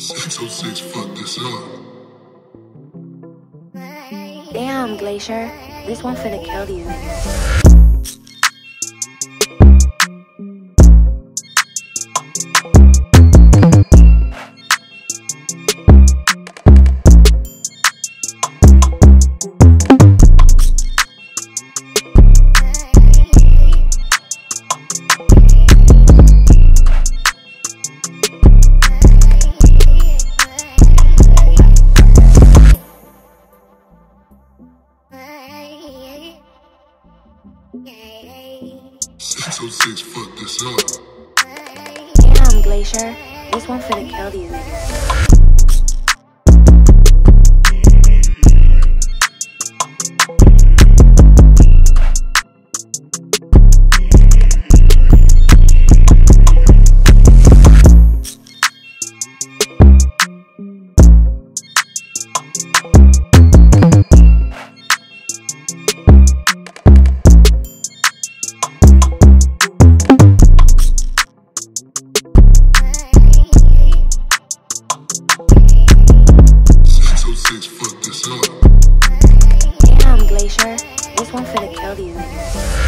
606, fuck this up. Damn, Glacier. This one finna kill these niggas. Fuck this up. Damn, Glacier. This one finna kill these niggas. Fuck this up. Damn, Glacier. This one finna kill these niggas.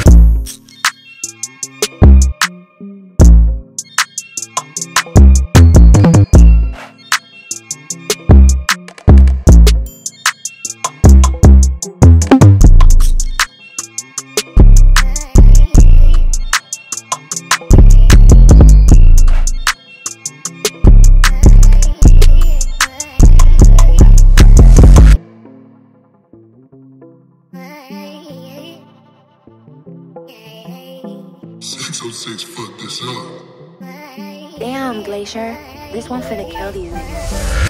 Fuck this up. Damn, Glacier. This one finna kill these niggas.